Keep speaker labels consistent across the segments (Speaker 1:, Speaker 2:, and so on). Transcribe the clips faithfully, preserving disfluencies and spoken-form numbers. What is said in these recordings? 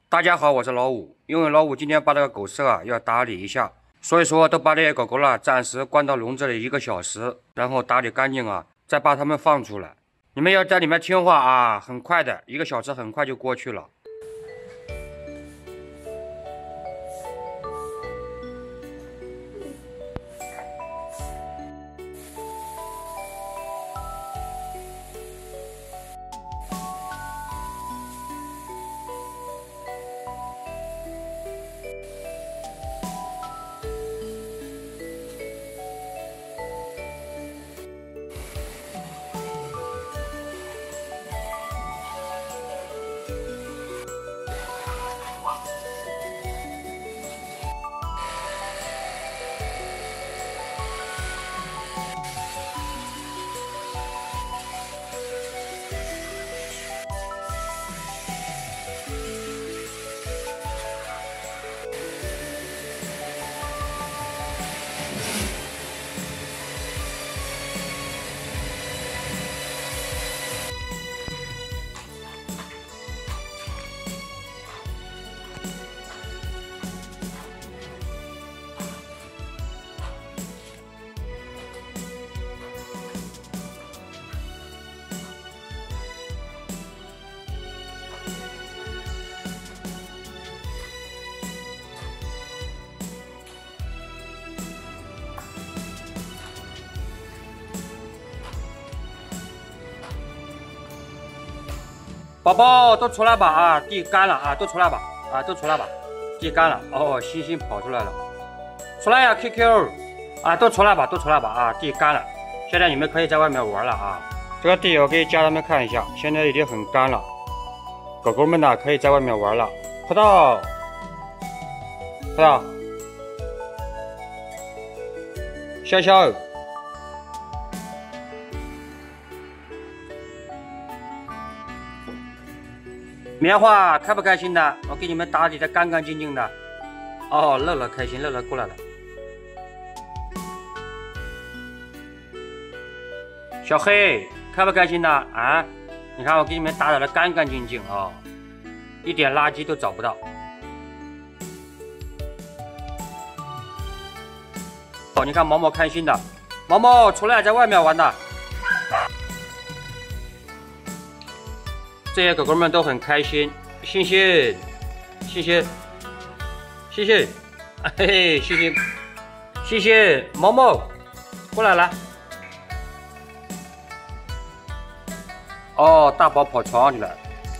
Speaker 1: 大家好，我是老五。因为老五今天把这个狗舍啊要打理一下，所以说都把这些狗狗呢暂时关到笼子里一个小时，然后打理干净啊，再把它们放出来。你们要在里面听话啊，很快的，一个小时很快就过去了。宝宝都出来吧啊，地干了啊，都出来吧啊，都出来吧，地干了哦，星星跑出来了，出来呀 Q Q 啊，都出来吧，都出来吧啊，地干了，现在你们可以在外面玩了啊。这个地我给家人们看一下，现在已经很干了，狗狗们呢可以在外面玩了。葡萄，葡萄，潇潇。棉花开不开心的？我给你们打理的干干净净的。哦，乐乐开心，乐乐过来了。小黑开不开心的啊？你看我给你们打理的干干净净啊，一点垃圾都找不到。哦，你看毛毛开心的，毛毛出来在外面玩的。这些狗狗们都很开心，星星，星星，星星，嘿嘿，星星，星星，毛毛，过来来。哦，大宝跑床上去了。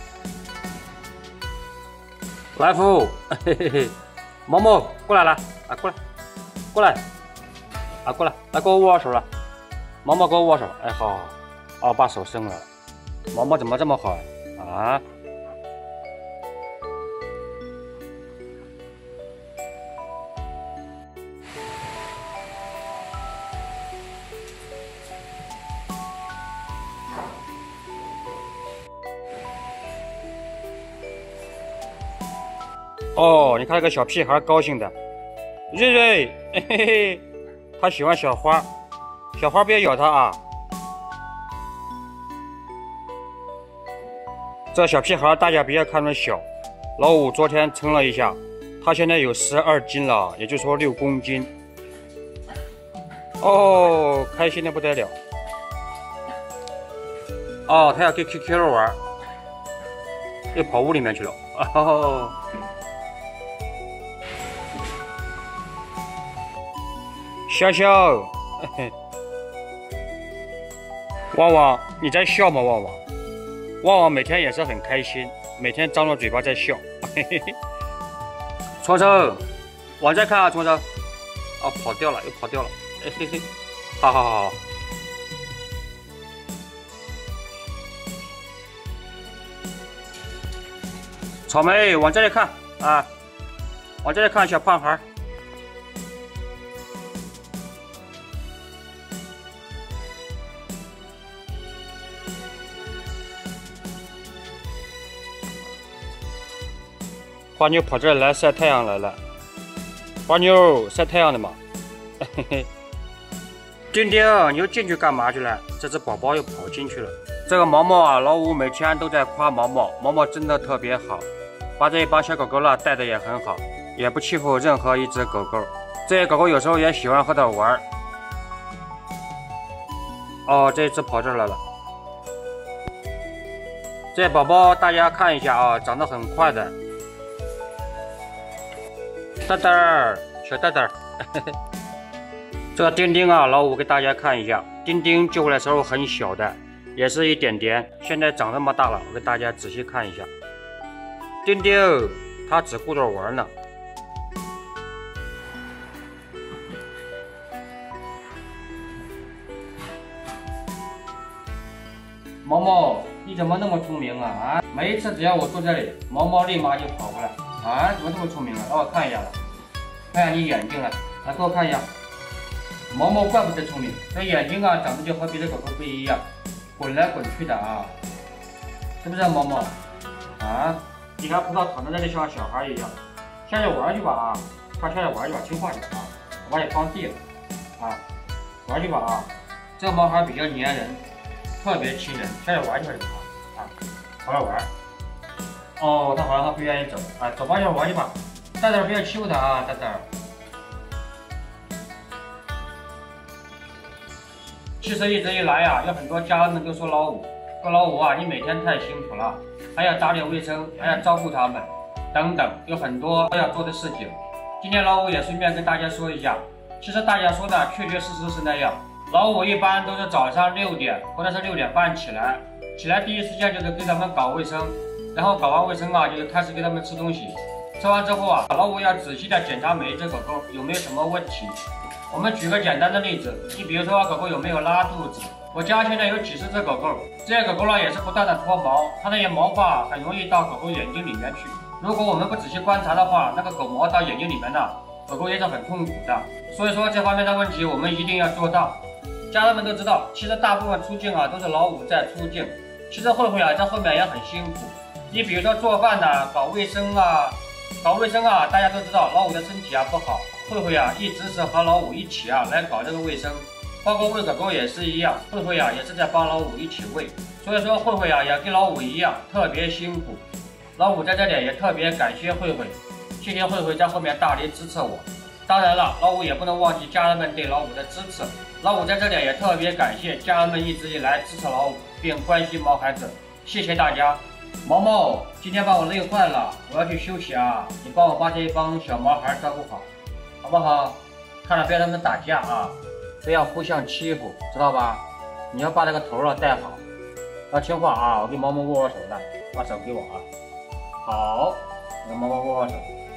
Speaker 1: 来福，嘿嘿嘿，毛毛过来了，啊过来，过来，啊过来，来跟我握手了。毛毛跟我握手，哎好，哦把手伸了。毛毛怎么这么好？啊！哦，你看这个小屁孩高兴的，瑞瑞，嘿嘿嘿，他喜欢小花，小花别咬他啊！这小屁孩大家不要看他小，老五昨天称了一下，他现在有十二斤了，也就是说六公斤。哦，开心的不得了。哦，他要跟 Q Q 玩，又跑屋里面去了。哦，笑笑，旺旺，你在笑吗？旺旺。旺旺每天也是很开心，每天张着嘴巴在笑。嘿嘿嘿。冲冲，往这看啊，冲冲。哦，跑掉了，又跑掉了。嘿嘿嘿。好好好好。草莓，往这里看啊，往这里看，小胖孩。花妞跑这儿来晒太阳来了，花妞晒太阳的嘛。嘿嘿。丁丁，你又进去干嘛去了？这只宝宝又跑进去了。这个毛毛啊，老五每天都在夸毛毛，毛毛真的特别好。 把这一帮小狗狗呢带的也很好，也不欺负任何一只狗狗。这些狗狗有时候也喜欢和它玩。哦，这只跑这儿来了。这宝宝大家看一下啊，长得很快的。蛋蛋儿，小蛋蛋儿。这个丁丁啊，老五给大家看一下，丁丁救回来时候很小的，也是一点点，现在长这么大了，我给大家仔细看一下。丁丁，他只顾着玩呢。毛毛，你怎么那么聪明啊？啊，每一次只要我坐这里，毛毛立马就跑过来。啊，怎么这么聪明啊？让我看一下了，看一下你眼睛来，来给我看一下。毛毛怪不得聪明，这眼睛啊长得就和别的狗狗不一样，滚来滚去的啊，是不是啊，毛毛？啊，你还不知道躺在那里像小孩一样，下去玩去吧啊，快下去玩去吧，听话点啊，我把你放地了啊，玩去吧啊，这个毛孩比较粘人。特别亲人，下去玩一会儿就好啊，好好玩。哦，他好像他不愿意走啊，走吧，下去玩去吧。蛋蛋不要欺负他啊，蛋蛋。其实一直以来啊，有很多家人们都说老五，说老五啊，你每天太辛苦了，还要打理卫生，还要照顾他们，等等，有很多要做的事情。今天老五也顺便跟大家说一下，其实大家说的确确实实是那样。老五一般都是早上六点或者是六点半起来，起来第一时间就是给他们搞卫生，然后搞完卫生啊，就是开始给他们吃东西。吃完之后啊，老五要仔细的检查每一只狗狗有没有什么问题。我们举个简单的例子，你比如说狗狗有没有拉肚子。我家现在有几十只狗狗，这些狗狗呢也是不断的脱毛，它那些毛发很容易到狗狗眼睛里面去。如果我们不仔细观察的话，那个狗毛到眼睛里面呢，狗狗也是很痛苦的。所以说这方面的问题我们一定要做到。家人们都知道，其实大部分出镜啊都是老五在出镜。其实慧慧啊在后面也很辛苦。你比如说做饭呐、啊、搞卫生啊，搞卫生啊，大家都知道老五的身体啊不好，慧慧啊一直是和老五一起啊来搞这个卫生，包括喂狗狗也是一样，慧慧啊也是在帮老五一起喂。所以说慧慧啊也跟老五一样特别辛苦。老五在这里也特别感谢慧慧，谢谢慧慧在后面大力支持我。当然了，老五也不能忘记家人们对老五的支持。老五在这里也特别感谢家人们一直以来支持老五并关心毛孩子，谢谢大家。毛毛，今天把我累坏了，我要去休息啊，你帮我把这一帮小毛孩照顾好，好不好？看了不要让他们打架啊，不要互相欺负，知道吧？你要把这个头啊戴好，要听话啊，我给毛毛握握手的，把手给我啊。好，给毛毛握握手。